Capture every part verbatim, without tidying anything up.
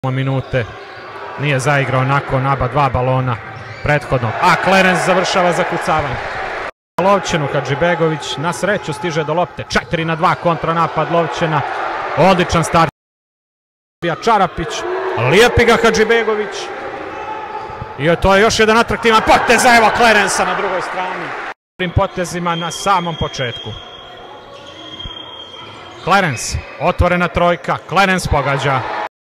minute nije zaigrao nakon aba dva balona prethodnog, a Clarance završava zakucavanje. Lovćenu Hadžibegović na sreću stiže do lopte, četiri na dva kontranapad Lovćena, odličan start. Čarapić, lijepi ga Hadžibegović i to je još jedan atraktivan potez, evo Clarencea na drugoj strani. Prvim potezima na samom početku. Clarance, otvorena trojka, Clarance pogađa.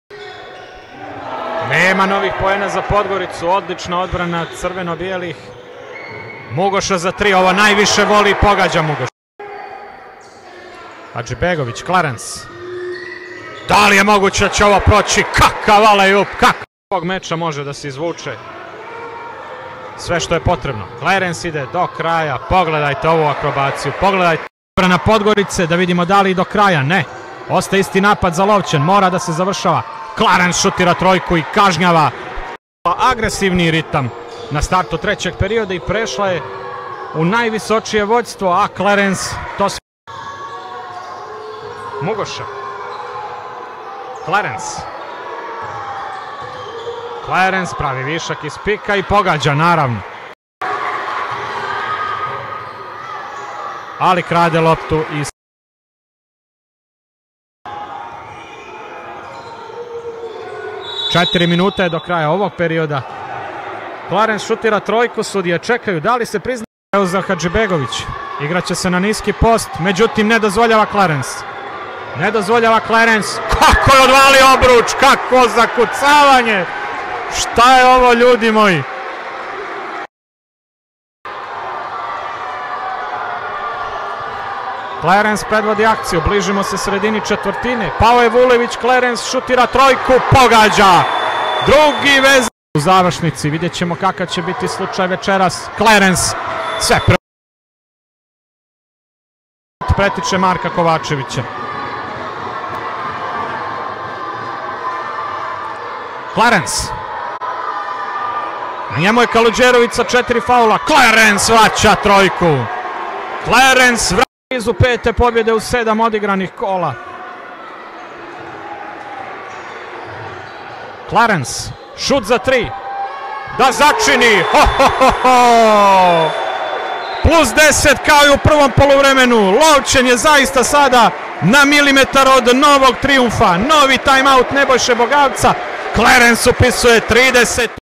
Nema novih poena za Podgoricu, odlična odbrana crveno-bijelih. Mugoša za tri, ovo najviše voli i pogađa Mugoša. Hadžibegović, Clarance. Da li je moguće da će ovo proći? Kakav alley-oop, kakav ovog meča može da se izvuče sve što je potrebno. Clarance ide do kraja, pogledajte ovu akrobaciju, pogledajte na Podgorice da vidimo da li i do kraja, ne. Ostaje isti napad za Lovćen, mora da se završava. Clarance šutira trojku i kažnjava. Agresivni ritam na startu trećeg perioda i prešla je u najvisočije vođstvo, a Clarance to sve... Mugoša. Clarance. Clarance pravi višak iz pika i pogađa, naravno. Ali krade loptu i... Četiri minute je do kraja ovog perioda. Clarance šutira trojku, sudije čekaju da li se prizna za Hadžibegović. Igraće se na niski post, međutim ne dozvoljava Clarance. Ne dozvoljava Clarance. Kako je odvalio obruč, kako zakucavanje. Šta je ovo, ljudi moji? Clarance predvodi akciju, bližimo se sredini četvrtine. Pao je Vulević, Clarance šutira trojku, pogađa. Drugi vez u završnici, vidjet ćemo kakav će biti slučaj večeras. Clarance sve pre... pretiče Marka Kovačevića. Clarance. Na njemu je Kaluđerović sa četiri faula. Clarance vraća trojku. Clarance vraća blizu pete pobjede u sedam odigranih kola. Clarance, šut za tri. Da začini. Ho, ho, ho, ho. Plus deset kao i u prvom poluvremenu. Lovćen je zaista sada na milimetar od novog trijumfa. Novi timeout Nebojše Bogavca. Clarance upisuje trideset.